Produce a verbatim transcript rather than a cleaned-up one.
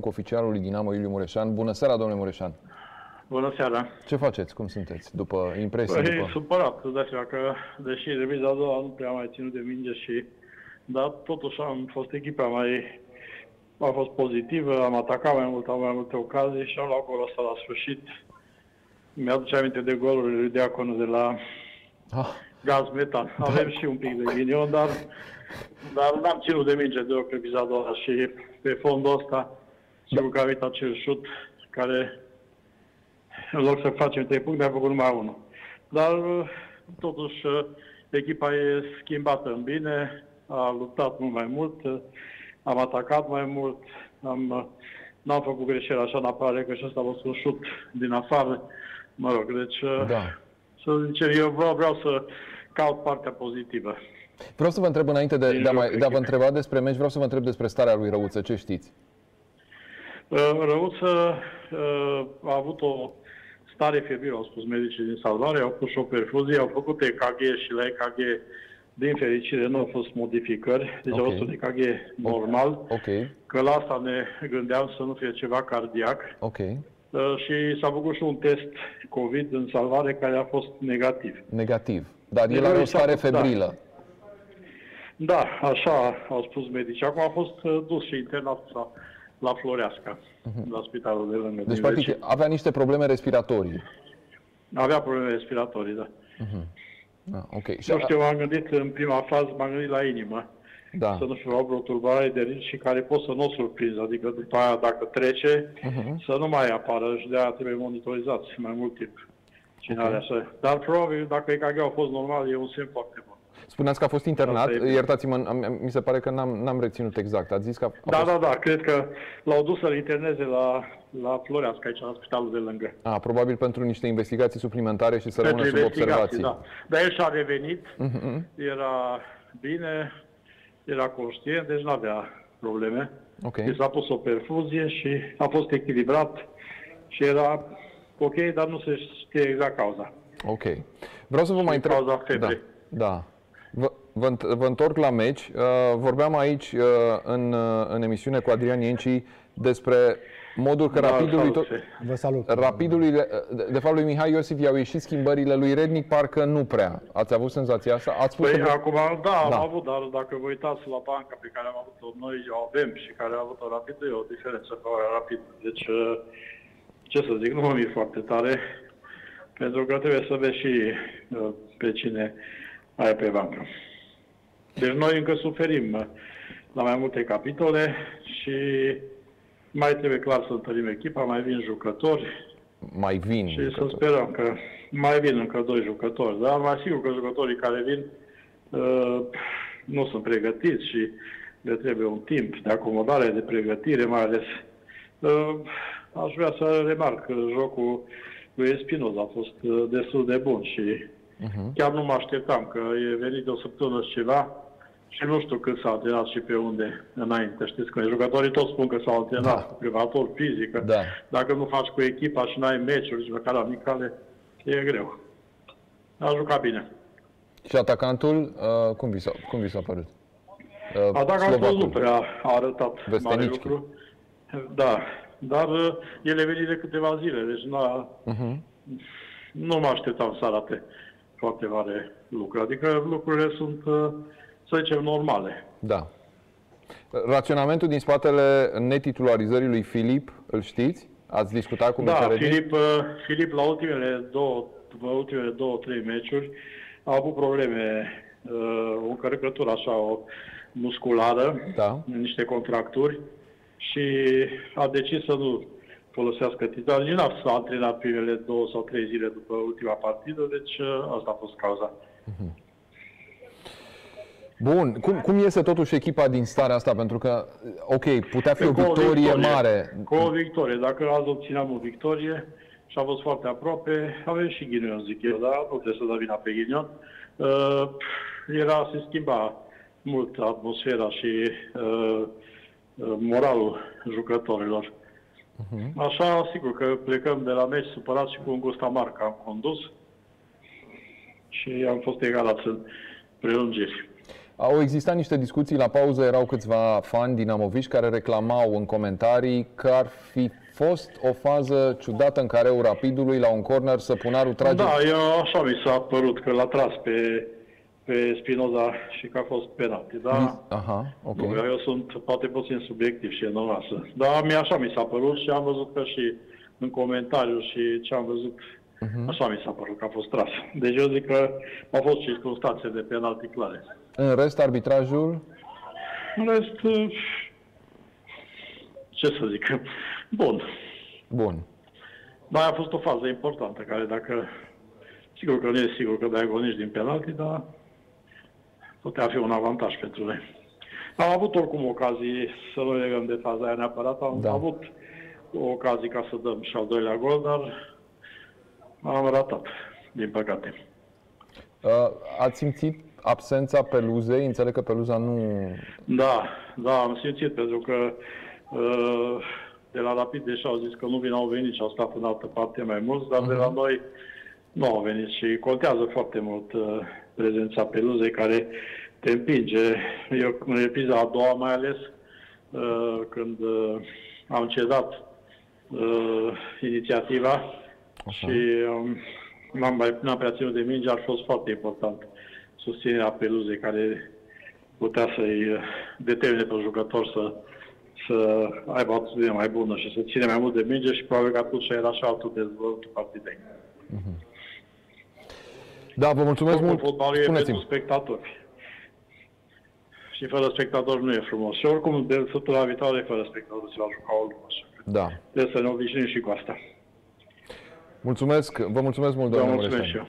cu oficialul lui Dinamo, Iuliu Mureșan. Bună seara, domnule Mureșan! Bună seara! Ce faceți? Cum sunteți? După impresii? Păi, după... supărat, îți dai seama că, deși remiza a doua nu prea mai ținut de minge și... Dar totuși am fost echipa mai... A fost pozitivă, am atacat mai mult, am mai multe ocazii și am luat golul ăsta la sfârșit. Mi-aduce aminte de golurile lui Diaconu de la ah. Gaz Metan. Avem și un pic de ghinion, dar, dar n-am ținut de minge deloc remiza a doua și pe fondul ăsta sigur că a venit acel șut care... În loc să facem trei puncte, am făcut numai unul. Dar, totuși, echipa e schimbată în bine, a luptat mult mai mult, am atacat mai mult, am, n-am făcut greșeli așa în apărare, că și ăsta a fost un șut din afară. Mă rog, deci, da. Să zicem, eu vreau, vreau să caut partea pozitivă. Vreau să vă întreb înainte de, de, a, mai, de a vă întreba despre meci, vreau să vă întreb despre starea lui Răuță, ce știți? Răuță a avut o stare febrilă, au spus medicii din Salvare, au pus și o perfuzie, au făcut E K G și la E K G, din fericire, nu au fost modificări, deci okay. au fost un E K G normal, okay. că la asta ne gândeam să nu fie ceva cardiac. Okay. Și s-a făcut și un test COVID în Salvare care a fost negativ. Negativ, dar el are o stare febrilă. Da. da, așa au spus medicii. Acum a fost dus și internat la, la Floreasca, uh-huh. la spitalul de lângă. Deci, practic, vecin. avea niște probleme respiratorii. Avea probleme respiratorii, da. Uh-huh. Ah, okay. Nu știu, m-am gândit în prima fază, m-am gândit la inimă. Da. Să nu fie o tulburare de ritm și care pot să nu o surprinzi. Adică după aia, dacă trece, uh-huh. să nu mai apară și de-aia trebuie monitorizați mai mult timp. Cine okay. are așa. Dar probabil, dacă E K G a fost normal, e un semn foarte bun. Spuneați că a fost internat, iertați-mă, mi se pare că n-am reținut exact. Ați zis că a, a da, fost... da, da, cred că l-au dus să-l interneze la, la Floreasca, aici, la spitalul de lângă. A, probabil pentru niște investigații suplimentare și să rămână sub observații. Da. Dar el și-a revenit, uh-huh. era bine, era conștient, deci nu avea probleme. Okay. Deci s-a pus o perfuzie și a fost echilibrat și era ok, dar nu se știe exact cauza. Ok. Vreau să vă mai întreb... Cauza febrei. Da. da. Vă, vă, vă întorc la meci. Uh, vorbeam aici uh, în, uh, în emisiune cu Adrian Iencii despre modul că da, rapidului, tot, vă salut. rapidului de, de fapt lui Mihai Iosif i-au ieșit schimbările, lui Rednic parcă nu prea. Ați avut senzația asta? Ați spus păi, că... acum, da, da, am avut, dar dacă vă uitați la banca pe care am avut-o noi, o avem și care a avut-o rapid, e o diferență fără rapid. Deci, ce să zic, nu mă mir foarte tare, pentru că trebuie să vezi și pe cine ai pe bancă. Deci noi încă suferim la mai multe capitole și mai trebuie clar să întărim echipa, mai vin jucători. Mai vin Și jucători. să sperăm că mai vin încă doi jucători. Dar mai sigur că jucătorii care vin uh, nu sunt pregătiți și le trebuie un timp de acomodare, de pregătire, mai ales. Uh, aș vrea să remarc că jocul lui Espinoza a fost uh, destul de bun și uh-huh. chiar nu mă așteptam, că e venit de o săptămână și ceva și nu știu cât s-a antrenat și pe unde înainte. Știți că jucătorii toți spun că s-au antrenat da. cu privator fizic. Da. Dacă nu faci cu echipa și n-ai meciuri și măcar amicale, e greu. A jucat bine. Și atacantul, uh, cum vi s-a, cum vi s-a părut? Uh, atacantul nu prea a arătat mare lucru. Da, dar uh, el e venit de câteva zile, deci n-a, uh-huh. nu mă așteptam să arate foarte mare lucru. Adică lucrurile sunt, uh, să zicem, normale. Da. Raționamentul din spatele netitularizării lui Filip, îl știți? Ați discutat cu Da, Filip, uh, Filip la ultimele două, ultimele două, trei meciuri a avut probleme, uh, o încărcătură așa, o musculară, da. niște contracturi și a decis să nu folosească titulul. Nici n-a s-a antrenat primele două sau trei zile după ultima partidă, deci uh, asta a fost cauza. Uh-huh. Bun, cum, cum iese totuși echipa din starea asta? Pentru că, ok, putea fi o victorie, o victorie mare. Cu o victorie. Dacă azi obțineam o victorie și a fost foarte aproape, avem și ghinion, zic eu, dar nu trebuie să dă vina pe ghinion. Uh, era, se schimba mult atmosfera și uh, moralul jucătorilor. Uh-huh. Așa, sigur că plecăm de la meci supărați și cu un gust amar că am condus și am fost egalați în prelungiri. Au existat niște discuții la pauză, erau câțiva fani dinamoviști care reclamau în comentarii că ar fi fost o fază ciudată în care Rapidului la un corner Săpunarul trage... Da, eu așa mi s-a părut că l-a tras pe, pe Spinoza și că a fost penalti, da? Aha, ok. Eu sunt poate puțin subiectiv și enormasă. Dar mi așa mi s-a părut și am văzut că și în comentariu și ce am văzut, uh-huh. așa mi s-a părut că a fost tras. Deci eu zic că au fost circunstanțe de penalti clare. În rest, arbitrajul? În rest, ce să zic, bun. Bun. Dar a fost o fază importantă, care dacă, sigur că nu e sigur că dai gol nici din penalti, dar putea fi un avantaj pentru noi. Am avut oricum ocazii, să nu legăm de faza aia neapărat, am da. avut o ocazie ca să dăm și al doilea gol, dar am ratat, din păcate. Uh, ați simțit absența Peluzei? Înțeleg că Peluza nu... Da, da, am simțit, pentru că uh, de la Rapid, deși au zis că nu vin, au venit și au stat în altă parte mai mulți, dar uh-huh. de la noi nu au venit și contează foarte mult uh, prezența Peluzei, care te împinge. Eu, în epiza a doua mai ales, uh, când uh, am cedat uh, inițiativa Așa. și um, n-am, mai, n-am prea ținut de minge, ar fost foarte important susținerea Peluzei, care putea să-i determine pe jucător să, să aibă o atitudine mai bună și să ține mai mult de minge și probabil că atunci era și altul dezvoltul partidei. Mm-hmm. Da, vă mulțumesc Oricum, mult. Fotbalul e pentru spectatori. Și fără spectatori nu e frumos. Și oricum, de săptămâna viitoare, fără spectatori se va juca o lună. Da. Trebuie să ne obișnuim și cu asta. Mulțumesc, vă mulțumesc mult, domnule Mulțumesc și eu.